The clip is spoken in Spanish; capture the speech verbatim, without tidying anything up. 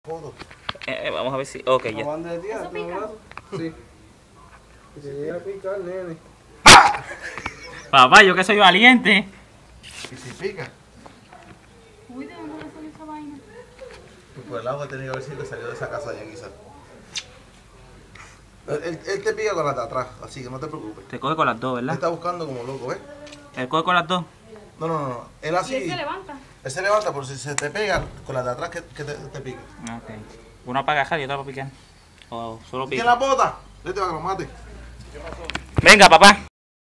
Foto. Eh, eh, vamos a ver si... Ok, ya. ¿Eso pica? Sí. Que se llega a picar, nene. Papá, yo que soy valiente. Y si pica, Uy, ¿de dónde le salió esa vaina? pues por el agua que tenía que haber sido que salió de esa casa allá quizás. Él, él, él te pica con la de atrás, así que no te preocupes. Te coge con las dos, Él ¿verdad? está buscando como loco, ¿ves? Él coge con las dos. No, no, no, no. Él Y así. él se levanta. Él se levanta, pero si se te pega con la de atrás que, que te, te pica. Ok. Una para agajar y otra para picar. O solo ¿Quién pica. la bota? Vete para que lo mate. Venga, papá.